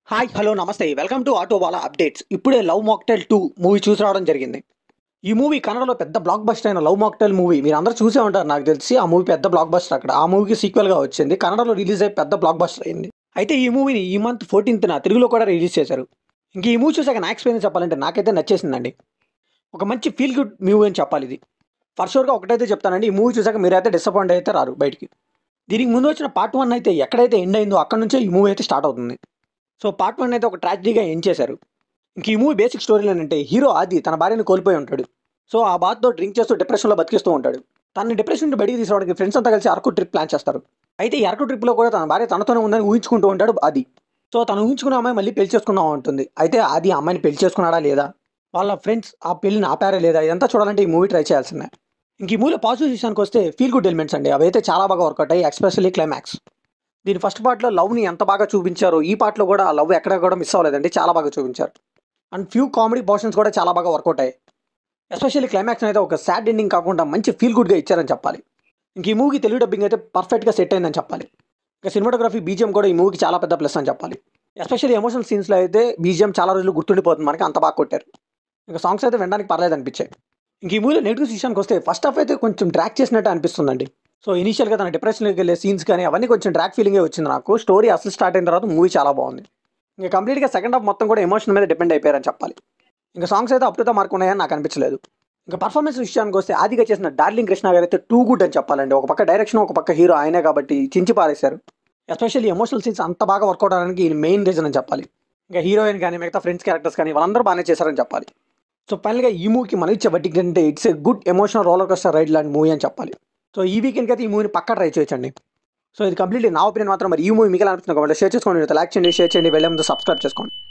Hi hello నమస్తే welcome to auto wala updates. ఇప్పుడే love mocktail 2 movie చూసి రావడం జరిగింది. ఈ మూవీ కన్నడలో పెద్ద బ్లాక్ బస్టర్ అయిన లవ్ మాక్టైల్ మూవీ మీరు అందరూ చూసే ఉంటారు. నాకు తెలిసి ఆ మూవీ పెద్ద బ్లాక్ బస్టర్. అక్కడ ఆ మూవీకి సీక్వెల్గా వచ్చింది, కన్నడలో రిలీజ్ అయ్యి పెద్ద బ్లాక్ బస్టర్ అయింది. అయితే ఈ మూవీని ఈ మంత్ 14న తెలుగులో కూడా రిలీజ్ చేశారు. ఇంక ఈ మూవీ చూసాక నా ఎక్స్పీరియన్స్ చెప్పాలంటే నాకైతే నచ్చేసిందండి. ఒక మంచి ఫీల్ గుడ్ మూవీ అని చెప్పాలి ఇది. ఫర్ షూర్గా ఒకటైతే చెప్తానండి, ఈ మూవీ చూసాక మీరైతే డిసప్పాయింట్ అయితే రారు బయటికి. దీనికి ముందు వచ్చిన పార్ట్ 1 అయితే ఎక్కడైతే ఎండ్ అయిందో అక్కడ నుంచే ఈ మూవీ అయితే స్టార్ట్ అవుతుంది. సో పార్ట్ 1 అయితే ఒక ట్రాజడీగా ఎండ్ చేశారు. ఇంక ఈ మూవీ బేసిక్ స్టోరీ ఏంటంటే, హీరో ఆది తన భార్యను కోల్పోయి ఉంటాడు. సో ఆ బాధతో డ్రింక్ చేస్తూ డిప్రెషన్లో బతికిస్తూ ఉంటాడు. తనని డిప్రెషన్ నుండి బయటికి తీసుకురావడానికి ఫ్రెండ్స్ అంతా కలిసి అరకు ట్రిప్ ప్లాన్ చేస్తారు. అయితే ఈ అరకు ట్రిప్లో కూడా తన భార్య తనతోనే ఉందని ఊహించుకుంటూ ఉంటాడు ఆది. సో తను ఊహించుకున్న అమ్మాయి మళ్ళీ పెళ్లి చేసుకుందాం ఉంటుంది. అయితే ఆది ఆ అమ్మాయిని పెళ్లి చేసుకున్నాడా లేదా, వాళ్ళ ఫ్రెండ్స్ ఆ పెళ్లిని ఆపారా లేదా, ఇదంతా చూడాలంటే ఈ మూవీ ట్రై చేయాల్సిందే. ఇంక ఈ మూవీలో పాజిటివ్ విషయానికి వస్తే ఫీల్ గుడ్ ఎలిమెంట్స్ అండి, అవైతే చాలా బాగా వర్కౌట్ అయ్యి, ఎస్పెషల్లీ క్లైమాక్స్. దీని ఫస్ట్ పార్ట్లో లవ్ని ఎంత బాగా చూపించారో ఈ పార్ట్లో కూడా ఆ లవ్ ఎక్కడ కూడా మిస్ అవ్వలేదండి, చాలా బాగా చూపించారు. అండ్ ఫ్యూ కామెడీ పోర్షన్స్ కూడా చాలా బాగా వర్కౌట్ అయ్యాయి. ఎస్పెషల్లీ క్లైమాక్స్ అయితే ఒక సాడ్ ఎండింగ్ కాకుండా మంచి ఫీల్ గుడ్గా ఇచ్చారని చెప్పాలి. ఇంక ఈ మూవీకి తెలుగు డబ్బింగ్ అయితే పర్ఫెక్ట్గా సెట్ అయిందని చెప్పాలి. ఇంకా సినిమాటోగ్రఫీ బీజిఎం కూడా ఈ మూవీకి చాలా పెద్ద ప్లస్ అని చెప్పాలి. ఎస్పెషల్లీ ఎమోషనల్ సీన్స్లో అయితే బీజిఎం చాలా రోజులు గుర్తుండిపోతుంది మనకి, అంత బాగా కొట్టారు. ఇంకా సాంగ్స్ అయితే వినడానికి పర్లేదు అనిపించాయి. ఇంక ఈ మూవీలో నెగిటివ్ విషయానికి వస్తే ఫస్ట్ హాఫ్ అయితే కొంచెం డ్రాక్ చేసినట్టు అనిపిస్తుందండి. సో ఇనీషియల్గా తన డిప్రెషన్కి వెళ్ళే సీన్స్ కానీ అవన్నీ కొంచెం డ్రాక్ ఫీలింగే వచ్చింది నాకు. స్టోరీ అసలు స్టార్ట్ అయిన తర్వాత మూవీ చాలా బాగుంది. ఇంకా కంప్లీట్గా సెకండ్ హాఫ్ మొత్తం కూడా ఎమోషన్ మీద డిపెండ్ అయిపోయారని చెప్పాలి. ఇంకా సాంగ్స్ అయితే అప్ టు ద మార్క్ ఉన్నాయని నాకు అనిపించలేదు. ఇంకా పర్ఫార్మెన్స్ విషయానికి వస్తే ఆదిగా చేసిన డార్లింగ్ కృష్ణ గారు అయితే టూ గుడ్ అని చెప్పాలండి. ఒక పక్క డైరెక్షన్, ఒక పక్క హీరో ఆయనే కాబట్టి చించి పారేశారు. ఎస్పెషల్లీ ఎమోషనల్ సీన్స్ అంత బాగా వర్కౌట్ అవడానికి ఈయన మెయిన్ రీజన్ అని చెప్పాలి. ఇంకా హీరోయిన్ కానీ మిగతా ఫ్రెండ్స్ క్యారెక్టర్స్ కానీ వాళ్ళందరూ బాగానే చేశారని చెప్పాలి. సో ఫైనల్గా ఈ మూవీకి మనం ఇచ్చే బట్టి అంటే it's a good emotional roller coaster ride లాంటి మూవీ అని చెప్పాలి. సో ఈ వీకెండ్కి అయితే ఈ మూవీని పక్కా ట్రై చేయొచ్చండి. సో ఇది కంప్లీట్లీ నా ఒపీనియన్ మాత్రం. మరి ఈ మూవీ మీకు ఎలా అనిపిస్తుంది కాబట్టి షేర్ చేసుకోండి, లైక్ చేయండి, షేర్ చేయండి, వెళ్ళే ముందు సబ్స్క్రైబ్ చేసుకోండి.